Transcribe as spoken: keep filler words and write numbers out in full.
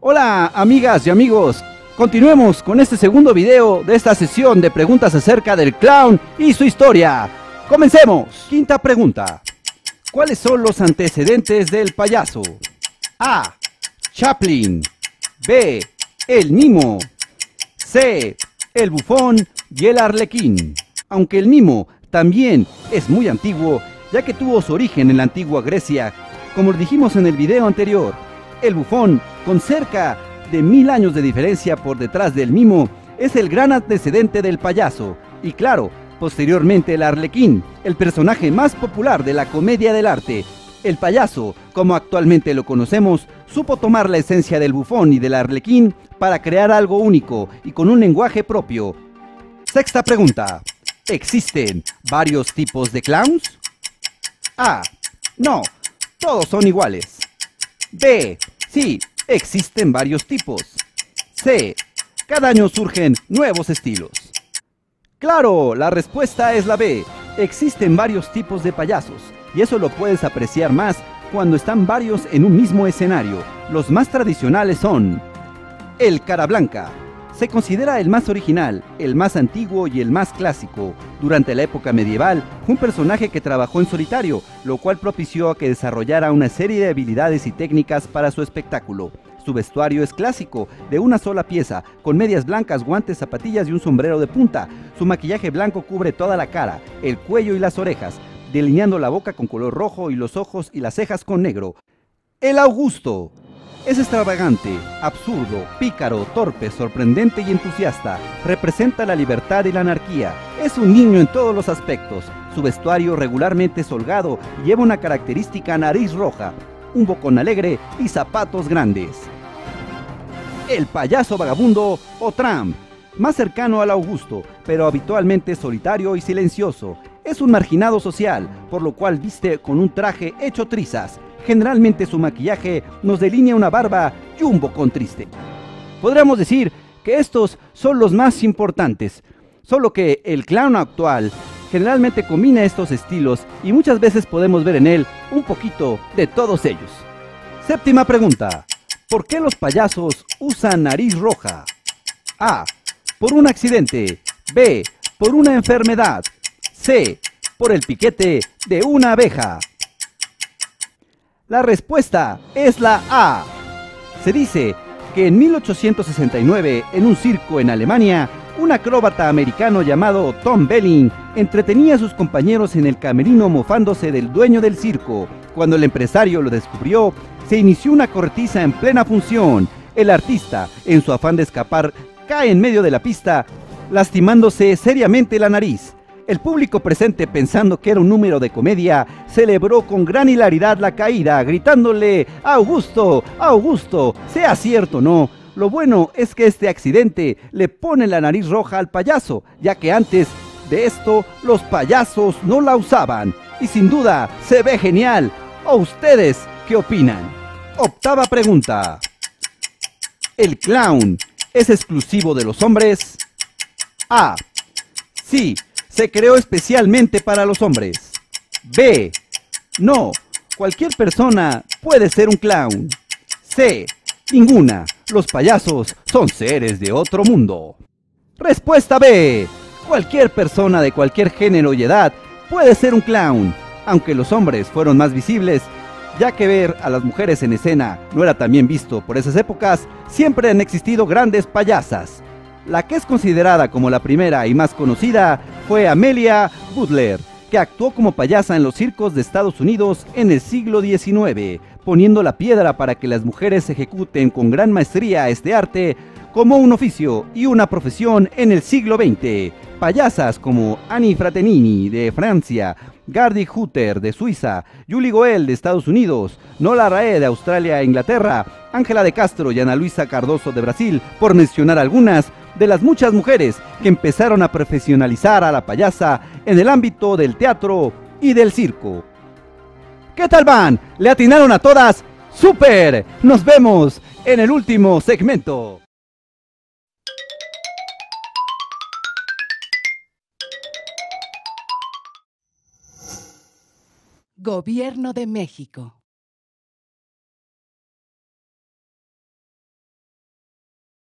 Hola amigas y amigos, continuemos con este segundo video de esta sesión de preguntas acerca del clown y su historia. ¡Comencemos! Quinta pregunta. ¿Cuáles son los antecedentes del payaso? A. Chaplin. B. El mimo. C. El bufón y el arlequín. Aunque el mimo también es muy antiguo, ya que tuvo su origen en la antigua Grecia, como dijimos en el video anterior. El bufón, con cerca de mil años de diferencia por detrás del mimo, es el gran antecedente del payaso. Y claro, posteriormente el arlequín, el personaje más popular de la comedia del arte. El payaso, como actualmente lo conocemos, supo tomar la esencia del bufón y del arlequín para crear algo único y con un lenguaje propio. Sexta pregunta. ¿Existen varios tipos de clowns? A. No, todos son iguales. B. Sí, existen varios tipos. C. Cada año surgen nuevos estilos. Claro, la respuesta es la B. Existen varios tipos de payasos, y eso lo puedes apreciar más cuando están varios en un mismo escenario. Los más tradicionales son el cara blanca. Se considera el más original, el más antiguo y el más clásico. Durante la época medieval, fue un personaje que trabajó en solitario, lo cual propició a que desarrollara una serie de habilidades y técnicas para su espectáculo. Su vestuario es clásico, de una sola pieza, con medias blancas, guantes, zapatillas y un sombrero de punta. Su maquillaje blanco cubre toda la cara, el cuello y las orejas, delineando la boca con color rojo y los ojos y las cejas con negro. El Augusto. Es extravagante, absurdo, pícaro, torpe, sorprendente y entusiasta. Representa la libertad y la anarquía. Es un niño en todos los aspectos. Su vestuario regularmente es holgado y lleva una característica nariz roja, un bocón alegre y zapatos grandes. El payaso vagabundo o tramp. Más cercano al Augusto, pero habitualmente solitario y silencioso. Es un marginado social, por lo cual viste con un traje hecho trizas. Generalmente su maquillaje nos delinea una barba y un bocón triste. Podríamos decir que estos son los más importantes, solo que el clown actual generalmente combina estos estilos y muchas veces podemos ver en él un poquito de todos ellos. Séptima pregunta. ¿Por qué los payasos usan nariz roja? A. Por un accidente. B. Por una enfermedad. C. Por el piquete de una abeja. La respuesta es la A. Se dice que en mil ochocientos sesenta y nueve, en un circo en Alemania, un acróbata americano llamado Tom Belling entretenía a sus compañeros en el camerino mofándose del dueño del circo. Cuando el empresario lo descubrió, se inició una cortiza en plena función. El artista, en su afán de escapar, cae en medio de la pista, lastimándose seriamente la nariz. El público presente, pensando que era un número de comedia, celebró con gran hilaridad la caída, gritándole «Augusto, Augusto, sea cierto o no». Lo bueno es que este accidente le pone la nariz roja al payaso, ya que antes de esto los payasos no la usaban. Y sin duda se ve genial. ¿O ustedes qué opinan? Octava pregunta. ¿El clown es exclusivo de los hombres? A. Sí. Se creó especialmente para los hombres. B. No, cualquier persona puede ser un clown. C. Ninguna, los payasos son seres de otro mundo. Respuesta B. Cualquier persona de cualquier género y edad puede ser un clown, aunque los hombres fueron más visibles, ya que ver a las mujeres en escena no era tan bien visto por esas épocas. Siempre han existido grandes payasas. La que es considerada como la primera y más conocida fue Amelia Butler, que actuó como payasa en los circos de Estados Unidos en el siglo diecinueve, poniendo la piedra para que las mujeres ejecuten con gran maestría este arte como un oficio y una profesión en el siglo veinte. Payasas como Annie Fratellini de Francia, Gardy Hutter de Suiza, Julie Goel de Estados Unidos, Nola Rae de Australia e Inglaterra, Ángela de Castro y Ana Luisa Cardoso de Brasil, por mencionar algunas de las muchas mujeres que empezaron a profesionalizar a la payasa en el ámbito del teatro y del circo. ¿Qué tal van? ¿Le atinaron a todas? ¡Súper! Nos vemos en el último segmento. Gobierno de México.